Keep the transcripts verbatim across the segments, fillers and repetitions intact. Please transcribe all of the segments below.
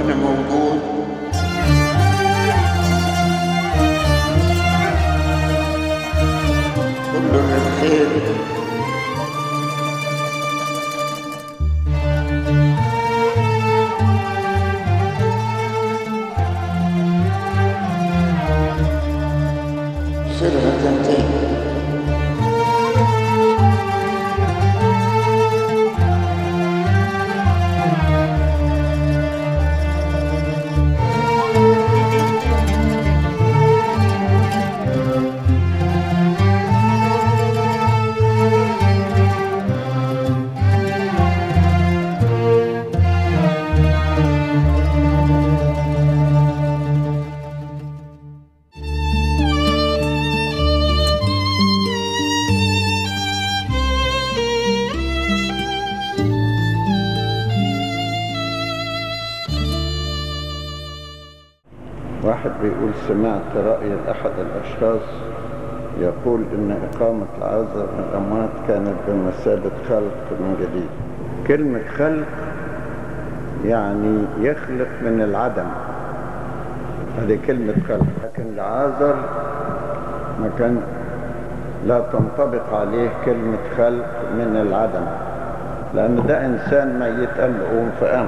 ربنا موجود كله للخير. سرها تنتهي. واحد بيقول سمعت رأي أحد الأشخاص يقول إن إقامة العازر من الأموات كانت بمثابة خلق من جديد. كلمة خلق يعني يخلق من العدم، هذه كلمة خلق، لكن العازر ما كان لا تنطبق عليه كلمة خلق من العدم، لأن ده إنسان ميت قال له قوم فقام.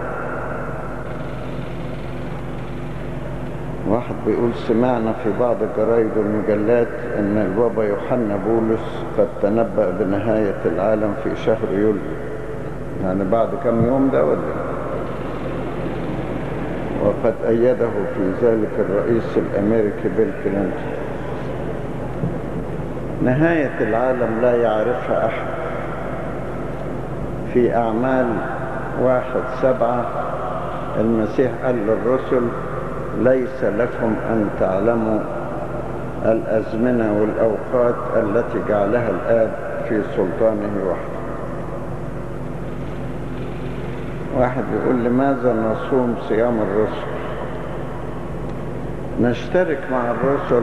واحد بيقول سمعنا في بعض الجرايد والمجلات ان البابا يوحنا بولس قد تنبأ بنهاية العالم في شهر يوليو، يعني بعد كم يوم ده ولا، وقد أيده في ذلك الرئيس الأمريكي بيل كلينتون. نهاية العالم لا يعرفها أحد. في أعمال واحد سبعة المسيح قال للرسل ليس لكم أن تعلموا الأزمنة والأوقات التي جعلها الآب في سلطانه وحده. واحد يقول لماذا نصوم صيام الرسل؟ نشترك مع الرسل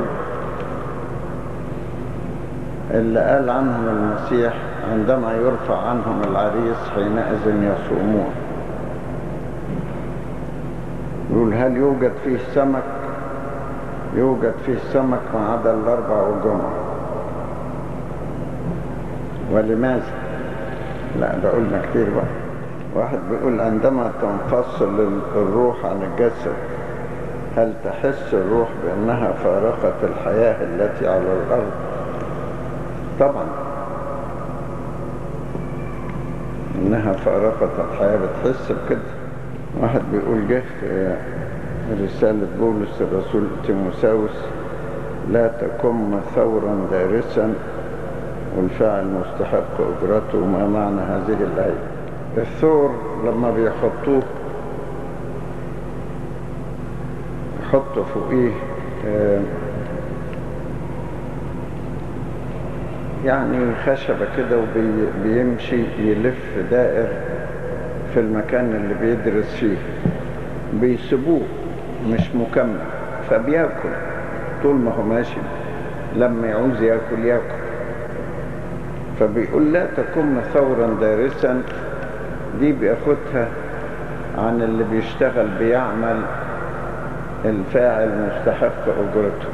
اللي قال عنهم المسيح عندما يرفع عنهم العريس حينئذ يصومون. يقول هل يوجد فيه سمك؟ يوجد فيه سمك ما عدا الأربع والجمعة. ولماذا؟ لا ده قلنا كتير بقى. واحد بيقول عندما تنفصل الروح عن الجسد هل تحس الروح بأنها فارقت الحياة التي على الأرض؟ طبعا إنها فارقت الحياة، بتحس بكده. واحد بيقول جه في رسالة بولس الرسول تيموثاوس لا تكن ثورا دارسا والفاعل مستحق أجرته. ما معنى هذه الآية؟ الثور لما بيحطوه يحطوا فوقيه يعني خشبة كده وبيمشي يلف دائر في المكان اللي بيدرس فيه، بيسيبوه مش مكمل فبياكل طول ما هو ماشي، لما يعوز ياكل ياكل. فبيقول لا تكن ثورا دارسا، دي بياخدها عن اللي بيشتغل بيعمل الفاعل مستحق أجرته،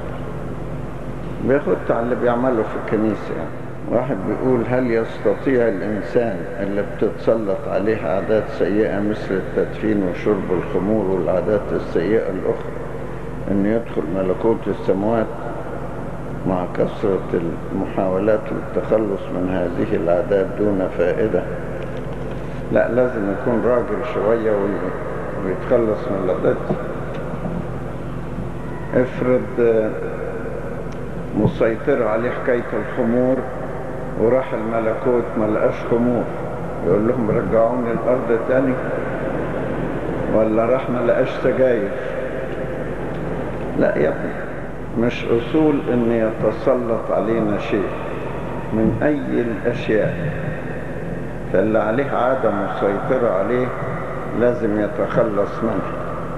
بياخدها عن اللي بيعمله في الكنيسة يعني. واحد بيقول هل يستطيع الإنسان اللي بتتسلط عليه عادات سيئة مثل التدفين وشرب الخمور والعادات السيئة الأخرى أن يدخل ملكوت السماوات مع كثرة المحاولات للتخلص من هذه العادات دون فائدة؟ لا، لازم يكون راجل شوية ويتخلص من العادات. افرض مسيطر عليه حكاية الخمور وراح الملكوت ما لقاش خمور، يقول لهم رجعوني الأرض تاني؟ ولا راح ما لقاش سجاير؟ لا يا ابني، مش أصول أن يتسلط علينا شيء من أي الأشياء، فاللي عليه عادة مسيطرة عليه لازم يتخلص منها،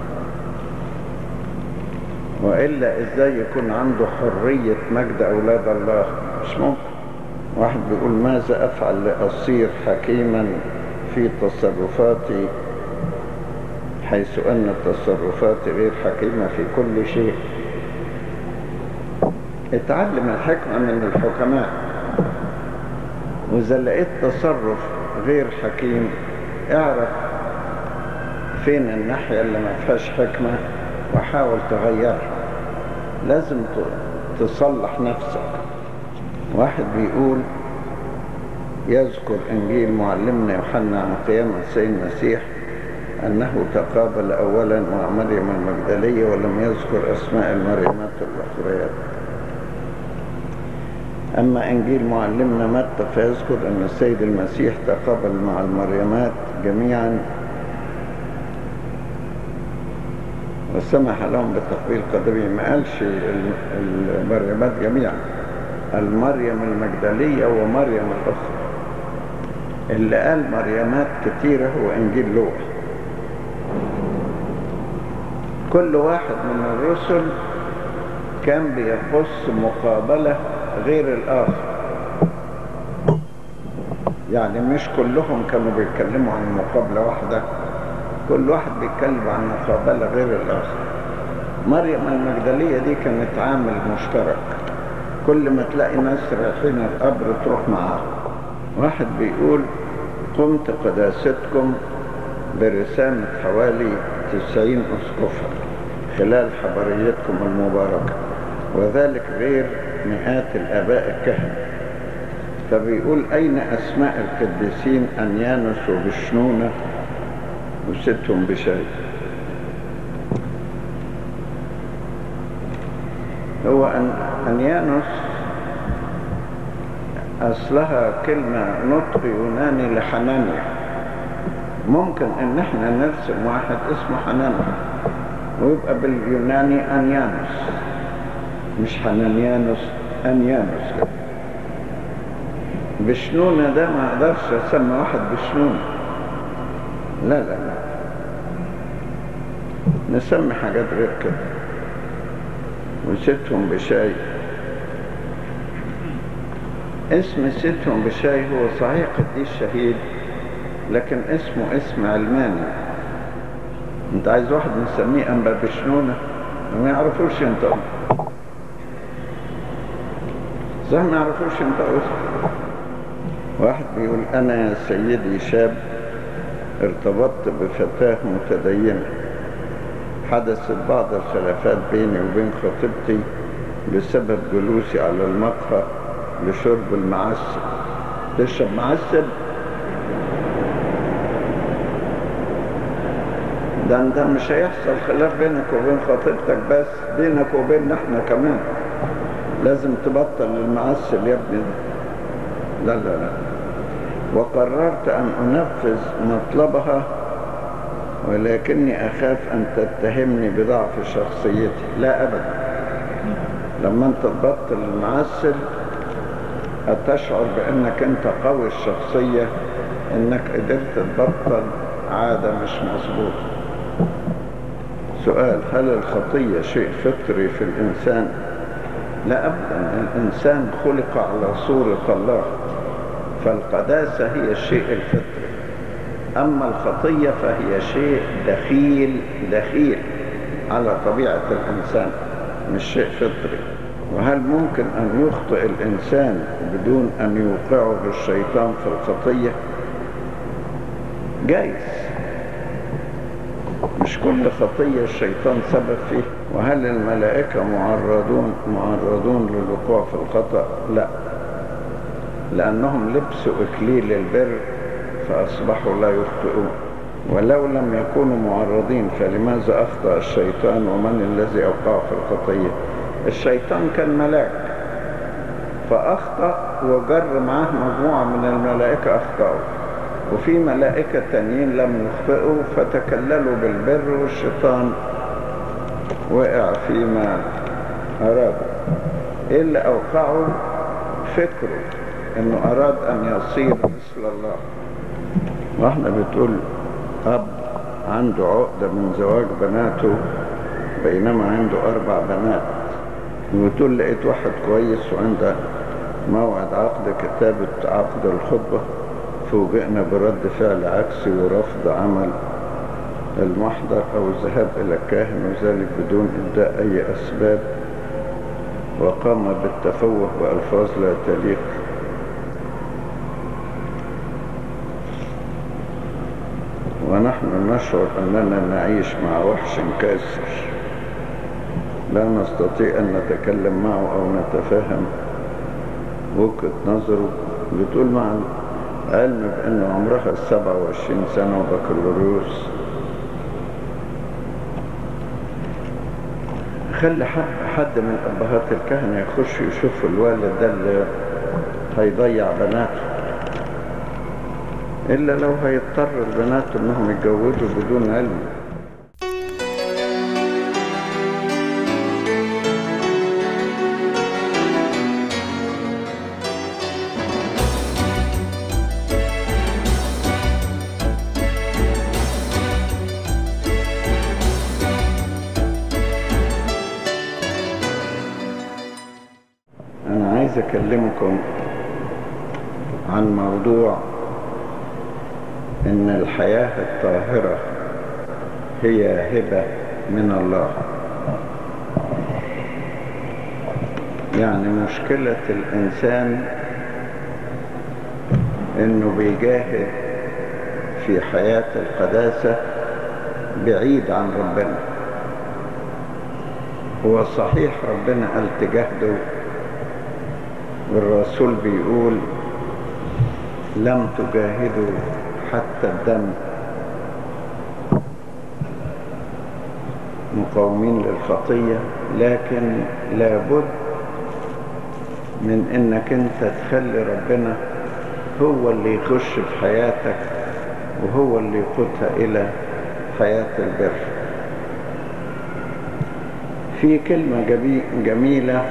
وإلا إزاي يكون عنده حرية مجد أولاد الله؟ مش ممكن. واحد بيقول ماذا أفعل لأصير حكيما في تصرفاتي حيث أن التصرفات غير حكيمة في كل شيء. اتعلم الحكمة من الحكماء، وإذا لقيت تصرف غير حكيم اعرف فين الناحية اللي ما فيهاش حكمة وحاول تغيرها. لازم تصلح نفسك. واحد بيقول يذكر إنجيل معلمنا يوحنا عن قيامة السيد المسيح أنه تقابل أولا مع مريم المجدلية ولم يذكر أسماء المريمات الأخريات. أما إنجيل معلمنا متى فيذكر أن السيد المسيح تقابل مع المريمات جميعا وسمح لهم بتقبيل قدمه. ما قالش المريمات جميعا، المريم المجدلية ومريم الأخرى. اللي قال مريمات كتيرة هو إنجيل لوقا. كل واحد من الرسل كان بيخص مقابلة غير الآخر، يعني مش كلهم كانوا بيتكلموا عن مقابلة واحدة، كل واحد بيتكلم عن مقابلة غير الآخر. مريم المجدلية دي كانت عامل مشترك، كل ما تلاقي ناس رايحين القبر تروح معاه. واحد بيقول قمت قداستكم برسامة حوالي تسعين أسقفا خلال حضريتكم المباركة، وذلك غير مئات الآباء الكهنة. فبيقول أين أسماء القديسين أنيانوس وبشنونة وستهم بشاي؟ هو أن أنيانوس أصلها كلمة نطق يوناني لحنانيا. ممكن إن احنا نرسم واحد اسمه حنانيا ويبقى باليوناني أنيانوس، مش حنانيانوس، أنيانوس. بشنونة ده ما أقدرش أسمي واحد بشنونة، لا لا لا، نسمي حاجات غير كده. وستهم بشاي، اسم ستهم بشاي هو صحيح قديس شهيد لكن اسمه اسم علماني. انت عايز واحد نسميه أنبا بشنونة ما يعرفوش ينطقوا، صح ما يعرفوش ينطقوا. واحد بيقول أنا يا سيدي شاب ارتبطت بفتاة متدينة، حدثت بعض الخلافات بيني وبين خطيبتي بسبب جلوسي على المقهى لشرب المعسل. تشرب معسل؟ ده انت مش هيحصل خلاف بينك وبين خطيبتك بس، بينك وبيننا احنا كمان لازم تبطل المعسل يا ابني. لا لا لا. وقررت أن أنفذ مطلبها ولكني أخاف أن تتهمني بضعف شخصيتي. لا أبدا، لما أنت تبطل المعسل هتشعر بأنك أنت قوي الشخصية، أنك قدرت تبطل عادة مش مظبوطة. سؤال: هل الخطية شيء فطري في الإنسان؟ لا أبدا، الإنسان خلق على صورة الله، فالقداسة هي الشيء الفطري، أما الخطية فهي شيء دخيل دخيل على طبيعة الإنسان، مش شيء فطري. وهل ممكن أن يخطئ الإنسان بدون أن يوقعه الشيطان في الخطية؟ جايز، مش كل خطية الشيطان سبب فيه. وهل الملائكة معرضون معرضون للوقوع في الخطأ؟ لا، لأنهم لبسوا إكليل البر فأصبحوا لا يخطئون. ولو لم يكونوا معرضين فلماذا أخطأ الشيطان؟ ومن الذي أوقع في الخطية؟ الشيطان كان ملاك فأخطأ وجر معاه مجموعة من الملائكة أخطأوا، وفي ملائكة تانيين لم يخطئوا فتكللوا بالبر، والشيطان وقع فيما أراد. إيه اللي أوقعه؟ فكره إنه أراد أن يصير مثل الله. واحنا بتقول أب عنده عقدة من زواج بناته بينما عنده أربع بنات، وتقول لقيت واحد كويس وعنده موعد عقد كتابة عقد الخطبة، فوجئنا برد فعل عكسي ورفض عمل المحضر أو الذهاب إلى الكاهن، وذلك بدون إبداء أي أسباب، وقام بالتفوه بألفاظ لا تليق. ونحن نشعر أننا نعيش مع وحش كاسر لا نستطيع أن نتكلم معه أو نتفاهم وجهة نظره. بتقول مع العلم بأنه عمرها سبعة وعشرين سنة وبكالوريوس. خلي حد, حد من أبهات الكهنة يخش يشوف الوالد ده اللي هيضيع بناته، إلا لو هيضطر البنات إنهم يتجوزوا بدون علم. أنا عايز أكلمكم عن موضوع إن الحياة الطاهرة هي هبة من الله. يعني مشكلة الإنسان إنه بيجاهد في حياة القداسة بعيد عن ربنا. هو صحيح ربنا قال تجاهدوا، والرسول بيقول لم تجاهدوا حتى الدم مقاومين للخطية، لكن لابد من انك انت تخلي ربنا هو اللي يخش في حياتك وهو اللي يقودها الى حياة البر. في كلمة جميلة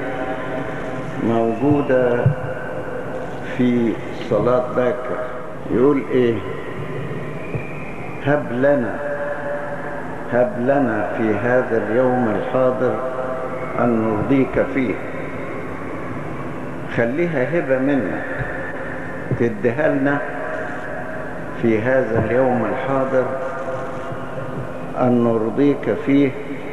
موجودة في صلاة باكر، يقول ايه؟ هب لنا هب لنا في هذا اليوم الحاضر أن نرضيك فيه. خليها هبة منك تديها لنا في هذا اليوم الحاضر أن نرضيك فيه،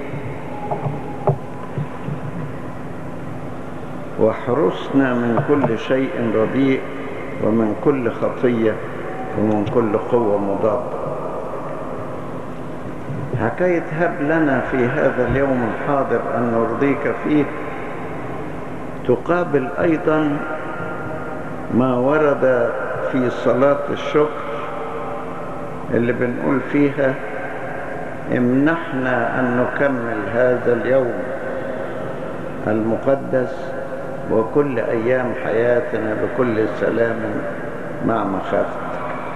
واحرسنا من كل شيء رديء ومن كل خطية ومن كل قوة مضادة. حكاية هب لنا في هذا اليوم الحاضر أن نرضيك فيه تقابل أيضا ما ورد في صلاة الشكر اللي بنقول فيها امنحنا أن نكمل هذا اليوم المقدس وكل أيام حياتنا بكل سلام مع مخافتك.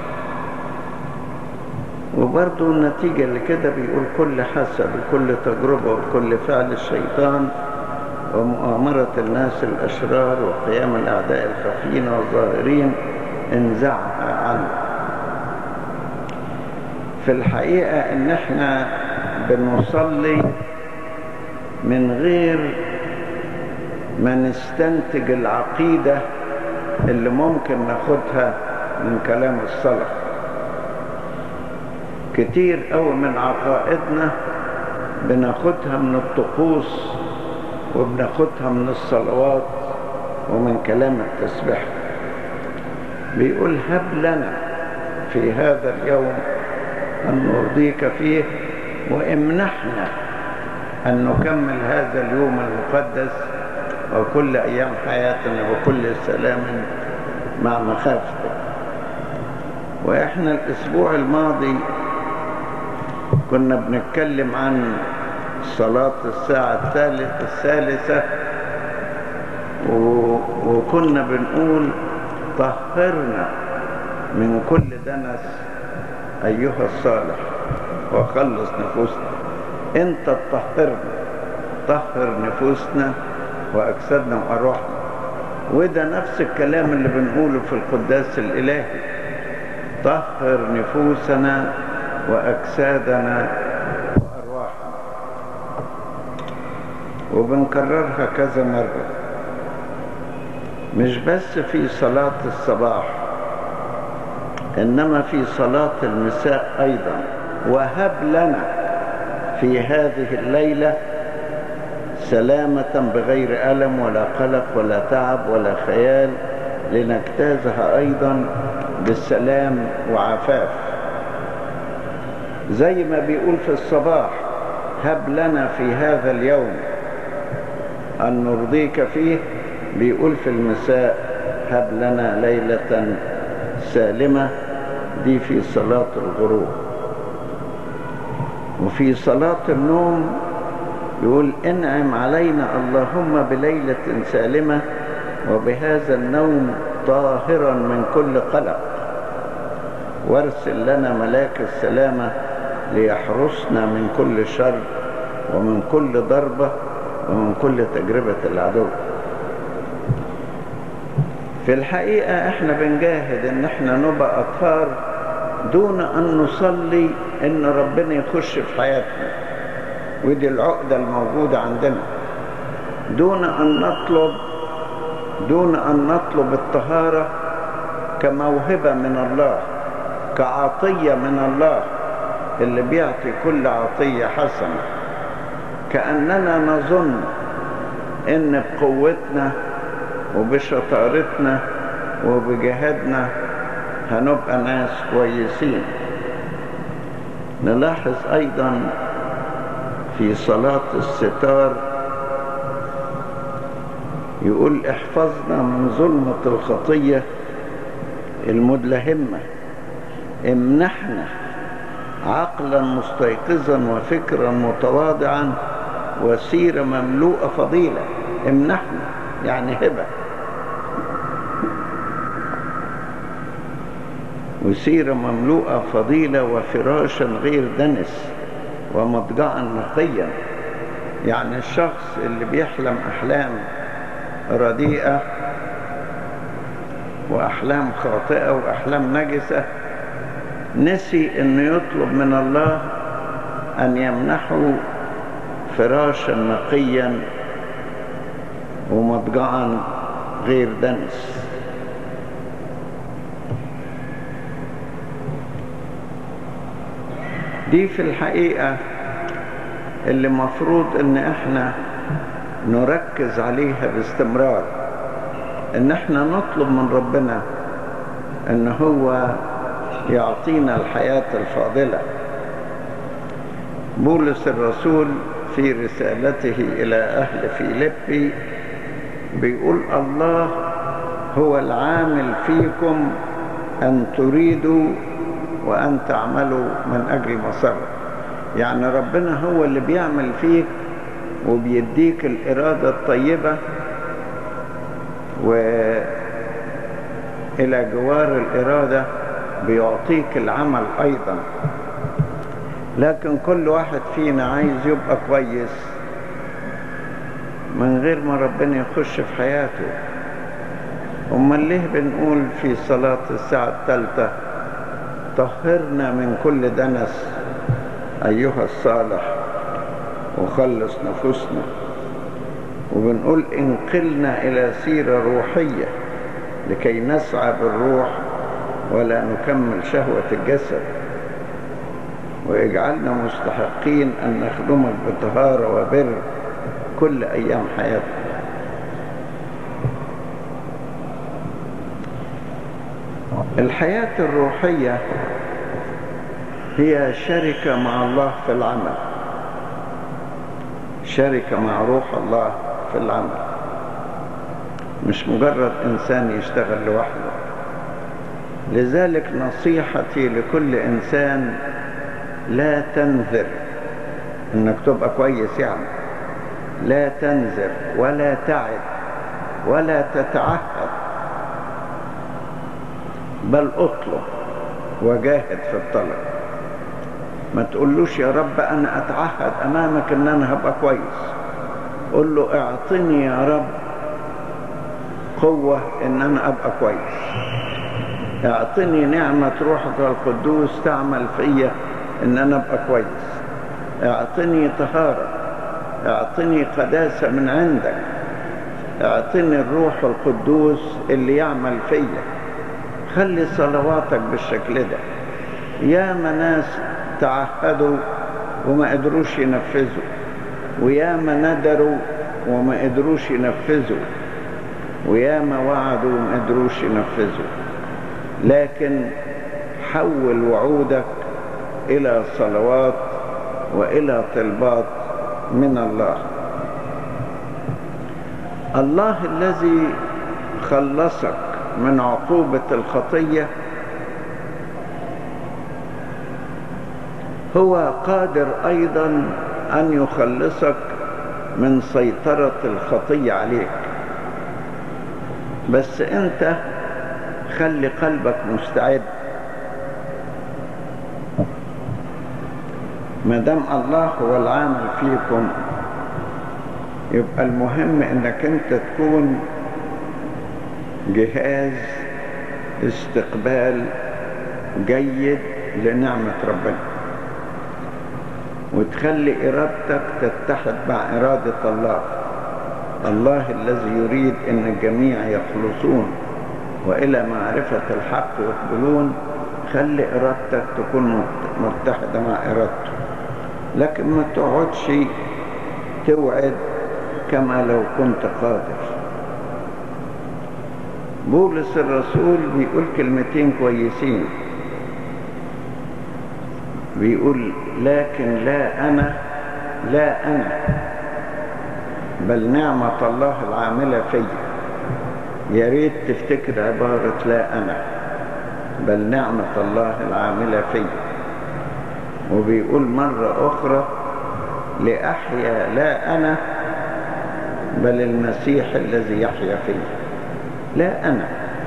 وبرضو النتيجة اللي كده بيقول كل حسب كل تجربة وكل فعل الشيطان ومؤامرة الناس الأشرار وقيام الأعداء الخفين والظاهرين انزعها عنه. في الحقيقة ان احنا بنصلي من غير ما نستنتج العقيدة اللي ممكن ناخدها من كلام الصلاة. كتير قوي من عقائدنا بناخدها من الطقوس وبناخدها من الصلوات ومن كلام التسبيح. بيقول هب لنا في هذا اليوم أن نرضيك فيه وامنحنا أن نكمل هذا اليوم المقدس وكل أيام حياتنا وكل سلام مع مخافتك. وإحنا الأسبوع الماضي كنا بنتكلم عن صلاة الساعة الثالثة وكنا بنقول طهرنا من كل دنس أيها الصالح وخلص نفوسنا. أنت تطهرنا، طهر نفوسنا وأجسادنا وأرواحنا. وده نفس الكلام اللي بنقوله في القداس الإلهي، طهر نفوسنا وأجسادنا وأرواحنا. وبنكررها كذا مرة، مش بس في صلاة الصباح إنما في صلاة المساء أيضا. وهب لنا في هذه الليلة سلامة بغير ألم ولا قلق ولا تعب ولا خيال، لنجتازها أيضا بالسلام وعفاف. زي ما بيقول في الصباح هب لنا في هذا اليوم أن نرضيك فيه، بيقول في المساء هب لنا ليلة سالمة، دي في صلاة الغروب. وفي صلاة النوم يقول انعم علينا اللهم بليلة سالمة وبهذا النوم طاهرا من كل قلق، وارسل لنا ملاك السلامة ليحرسنا من كل شر ومن كل ضربة ومن كل تجربة العدو. في الحقيقة احنا بنجاهد ان احنا نبقى اطهار دون ان نصلي ان ربنا يخش في حياتنا، ودي العقدة الموجودة عندنا. دون ان نطلب دون ان نطلب الطهارة كموهبة من الله، كعطية من الله اللي بيعطي كل عطية حسنة، كأننا نظن ان بقوتنا وبشطارتنا وبجهادنا هنبقى ناس كويسين. نلاحظ ايضا في صلاة الستار يقول احفظنا من ظلمة الخطية المدلهمة، امنحنا عقلا مستيقظا وفكرا متواضعا وسيرة مملوءة فضيلة. امنحنا يعني هبة، وسيرة مملوءة فضيلة وفراشا غير دنس ومضجعا نقيا. يعني الشخص اللي بيحلم أحلام رديئة وأحلام خاطئة وأحلام نجسة نسي أن يطلب من الله أن يمنحه فراشا نقيا ومضجعا غير دنس. دي في الحقيقة اللي مفروض ان احنا نركز عليها باستمرار، ان احنا نطلب من ربنا ان هو يعطينا الحياة الفاضلة. بولس الرسول في رسالته إلى أهل فيليبي بيقول الله هو العامل فيكم أن تريدوا وأن تعملوا من أجل مسار. يعني ربنا هو اللي بيعمل فيك وبيديك الإرادة الطيبة، وإلى جوار الإرادة بيعطيك العمل أيضا. لكن كل واحد فينا عايز يبقى كويس من غير ما ربنا يخش في حياته. أمال ليه بنقول في صلاة الساعة الثالثة طهرنا من كل دنس أيها الصالح وخلص نفوسنا، وبنقول انقلنا إلى سيرة روحية لكي نسعى بالروح ولا نكمل شهوة الجسد، واجعلنا مستحقين أن نخدمك بطهارة وبر كل أيام حياتنا. الحياة الروحية هي شركة مع الله في العمل، شركة مع روح الله في العمل، مش مجرد إنسان يشتغل لوحده. لذلك نصيحتي لكل إنسان لا تنذر إنك تبقى كويس، يعني لا تنذر ولا تعد ولا تتعهد، بل اطلب وجاهد في الطلب. ما تقولوش يا رب أنا أتعهد أمامك إن أنا هبقى كويس، قل له اعطني يا رب قوة إن أنا أبقى كويس، اعطني نعمة روحك القدوس تعمل فيا إن أنا أبقى كويس، اعطني طهارة، اعطني قداسة من عندك، اعطني الروح القدوس اللي يعمل فيا. خلي صلواتك بالشكل ده، يا ناس تعهدوا وما قدروش ينفذوا، ويا ما ندروا وما قدروش ينفذوا، ويا ما وعدوا وما قدروش ينفذوا. لكن حول وعودك إلى صلوات وإلى طلبات من الله. الله الذي خلصك من عقوبة الخطية هو قادر أيضا أن يخلصك من سيطرة الخطية عليك، بس أنت خلي قلبك مستعد. ما دام الله هو العامل فيكم، يبقى المهم انك انت تكون جهاز استقبال جيد لنعمة ربنا، وتخلي إرادتك تتحد مع إرادة الله. الله الذي يريد أن الجميع يخلصون وإلى معرفة الحق يقبلون، خلي إرادتك تكون متحدة مع إرادته، لكن ما تقعدش توعد كما لو كنت قادر. بولس الرسول بيقول كلمتين كويسين، بيقول لكن لا أنا لا أنا بل نعمة الله العاملة فيا. يا ريت تفتكر عبارة لا أنا بل نعمة الله العاملة فيا. وبيقول مرة أخرى لأحيا لا أنا بل المسيح الذي يحيا فيا. لا أنا.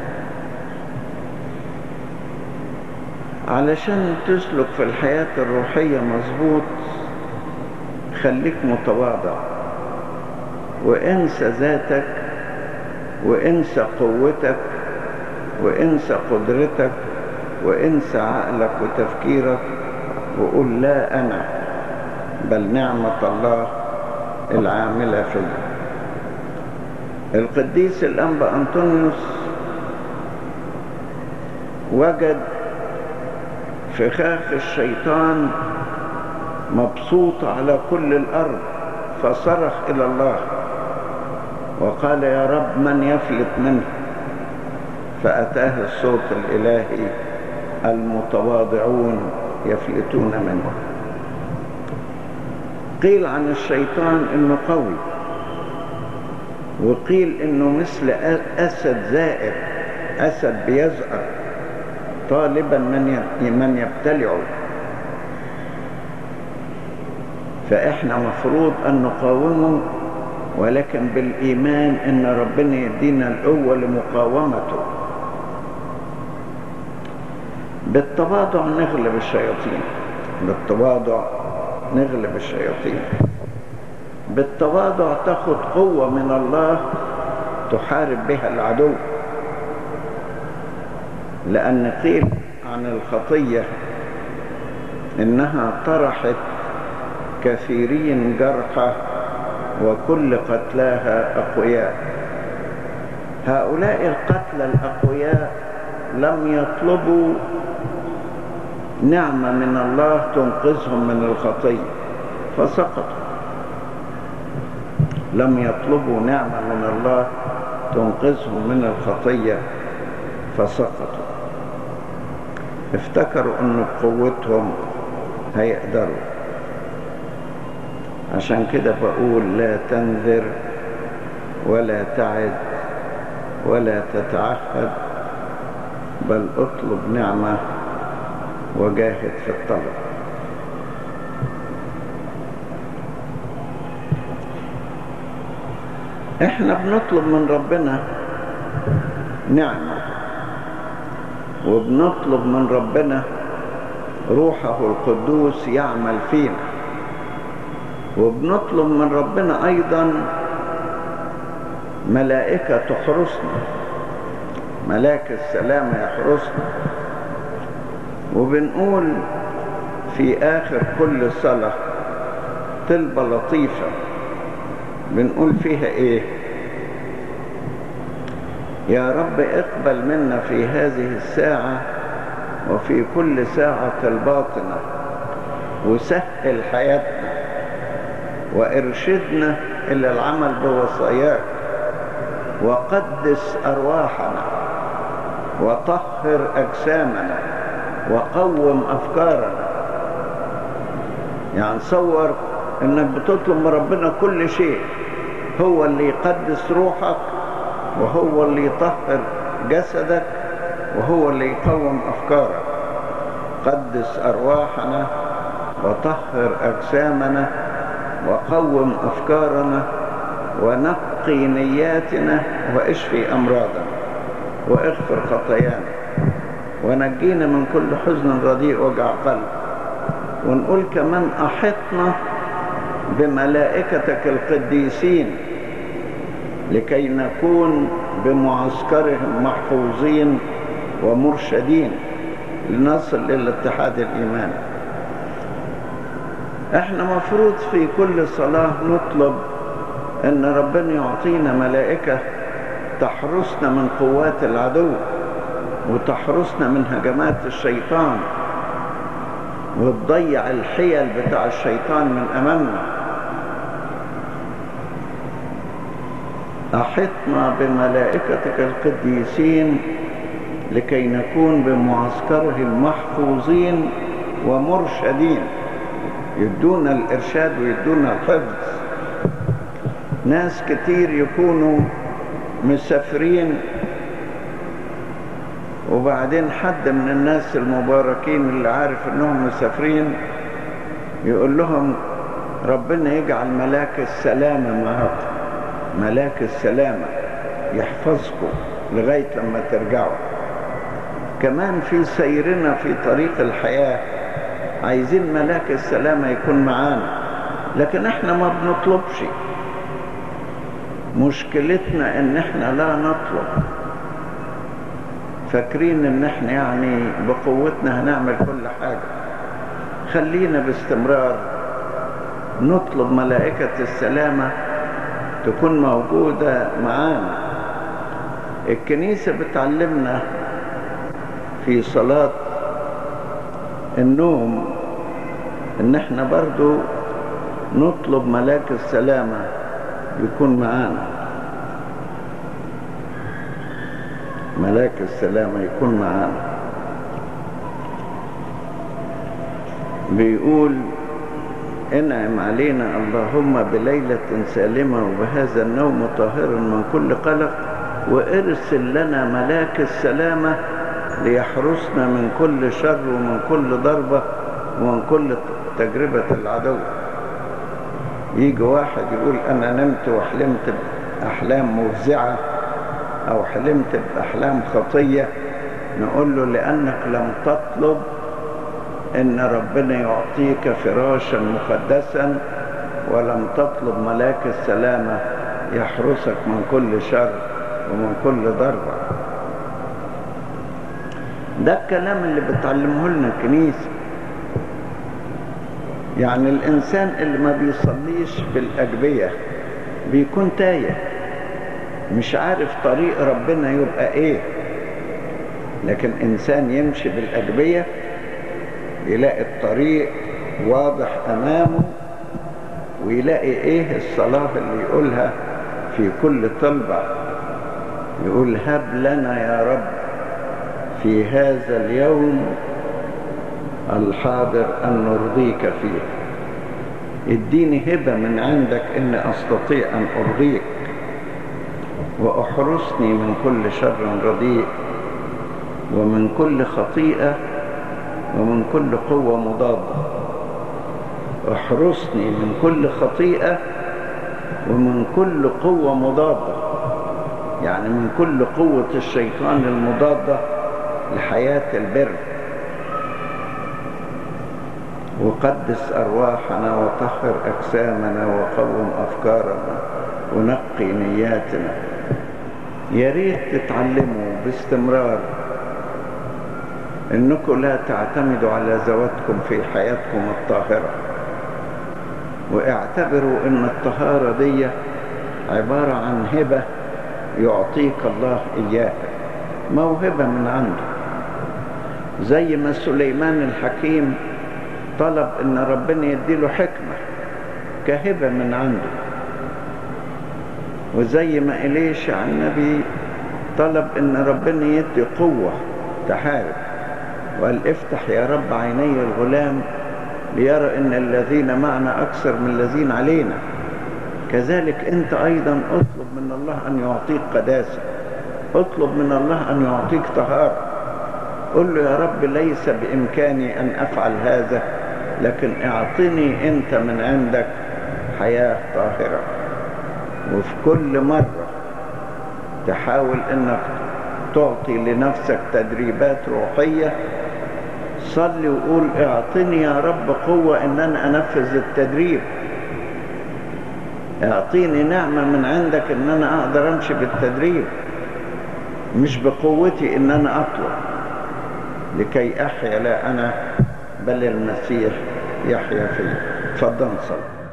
علشان تسلك في الحياة الروحية مظبوط خليك متواضع، وانسى ذاتك، وانسى قوتك، وانسى قدرتك، وانسى عقلك وتفكيرك، وقول لا أنا بل نعمة الله العاملة فيا. القديس الأنبا أنطونيوس وجد فخاخ الشيطان مبسوط على كل الأرض، فصرخ إلى الله وقال يا رب من يفلت منه؟ فأتاه الصوت الإلهي المتواضعون يفلتون منه. قيل عن الشيطان إنه قوي، وقيل إنه مثل أسد زائر، أسد بيزأر طالبا من من يبتلعه. فإحنا مفروض أن نقاومه، ولكن بالإيمان أن ربنا يدينا القوة لمقاومته. بالتواضع نغلب الشياطين، بالتواضع نغلب الشياطين، بالتواضع تاخد قوة من الله تحارب بها العدو. لأن قيل عن الخطية إنها طرحت كثيرين جرحى وكل قتلاها أقوياء. هؤلاء القتلى الأقوياء لم يطلبوا نعمة من الله تنقذهم من الخطية فسقطوا، لم يطلبوا نعمة من الله تنقذهم من الخطية فسقطوا. افتكروا أن بقوتهم هيقدروا. عشان كده بقول لا تنذر ولا تعد ولا تتعهد، بل اطلب نعمة وجاهد في الطلب. احنا بنطلب من ربنا نعمة، وبنطلب من ربنا روحه القدوس يعمل فينا، وبنطلب من ربنا أيضا ملائكة تحرسنا، ملاك السلام يحرسنا. وبنقول في آخر كل صلاة طلبة لطيفة، بنقول فيها إيه؟ يا رب اقبل منا في هذه الساعة وفي كل ساعة الباطنة، وسهل حياتنا وارشدنا إلى العمل بوصاياك، وقدس أرواحنا وطهر أجسامنا وقوم أفكارنا. يعني صور إنك بتطلب من ربنا كل شيء، هو اللي يقدس روحك، وهو اللي يطهر جسدك، وهو اللي يقوم أفكارك. قدس أرواحنا وطهر أجسامنا وقوم أفكارنا ونقي نياتنا واشفي أمراضنا واغفر خطايانا ونجينا من كل حزن رديء وجع قلب. ونقول كمان أحطنا بملائكتك القديسين لكي نكون بمعسكرهم محفوظين ومرشدين لنصل إلى اتحاد الإيمان. احنا مفروض في كل صلاة نطلب ان ربنا يعطينا ملائكة تحرسنا من قوات العدو وتحرسنا من هجمات الشيطان وتضيع الحيل بتاع الشيطان من امامنا. احطنا بملائكتك القديسين لكي نكون بمعسكرهم محفوظين ومرشدين، يدونا الإرشاد ويدونا الحفظ. ناس كتير يكونوا مسافرين وبعدين حد من الناس المباركين اللي عارف انهم مسافرين يقول لهم ربنا يجعل ملاك السلامة معاكم، ملاك السلامة يحفظكم لغاية لما ترجعوا. كمان في سيرنا في طريق الحياة عايزين ملاك السلامة يكون معانا، لكن احنا ما بنطلبش. مشكلتنا ان احنا لا نطلب، فاكرين ان احنا يعني بقوتنا هنعمل كل حاجة. خلينا باستمرار نطلب ملائكة السلامة تكون موجودة معانا. الكنيسة بتعلمنا في صلاة النوم ان احنا برضو نطلب ملاك السلامة يكون معانا، ملاك السلامة يكون معانا. بيقول انعم علينا اللهم بليلة سالمة وبهذا النوم طاهرا من كل قلق، وارسل لنا ملاك السلامة ليحرسنا من كل شر ومن كل ضربة ومن كل تجربة العدو. يجي واحد يقول أنا نمت وحلمت بأحلام مفزعة أو حلمت بأحلام خطية، نقول له لأنك لم تطلب إن ربنا يعطيك فراشا مقدسا، ولم تطلب ملاك السلامة يحرسك من كل شر ومن كل ضربة. ده الكلام اللي بتعلمه لنا الكنيسة. يعني الإنسان اللي ما بيصليش بالأجبية بيكون تايه، مش عارف طريق ربنا يبقى إيه. لكن إنسان يمشي بالأجبية يلاقي الطريق واضح أمامه، ويلاقي إيه الصلاة اللي يقولها في كل طلبة. يقول هب لنا يا رب في هذا اليوم الحاضر أن نرضيك فيه. اديني هبة من عندك إن أستطيع أن أرضيك، وأحرسني من كل شر رديء ومن كل خطيئة ومن كل قوة مضادة. احرسني من كل خطيئة ومن كل قوة مضادة، يعني من كل قوة الشيطان المضادة لحياة البر. وقدس أرواحنا وطهر أجسامنا وقوم أفكارنا ونقي نياتنا. يا ريت تتعلموا باستمرار انكم لا تعتمدوا على ذواتكم في حياتكم الطاهرة، واعتبروا ان الطهارة دي عبارة عن هبة يعطيك الله إياها، موهبة من عنده. زي ما سليمان الحكيم طلب ان ربنا يديله حكمة كهبة من عنده، وزي ما إليشع النبي طلب ان ربنا يدي قوة تحارب، وقال افتح يا رب عيني الغلام ليرى ان الذين معنا اكثر من الذين علينا. كذلك انت ايضا اطلب من الله ان يعطيك قداسة، اطلب من الله ان يعطيك طهارة. قل له يا رب ليس بامكاني ان افعل هذا، لكن اعطني انت من عندك حياة طاهرة. وفي كل مرة تحاول انك تعطي لنفسك تدريبات روحية، صلي وقول اعطني يا رب قوة ان انا انفذ التدريب، اعطيني نعمة من عندك ان انا اقدر امشي بالتدريب، مش بقوتي ان انا اطلب لكي احيا لا انا بل المسيح يحيا فيا. اتفضل صلي.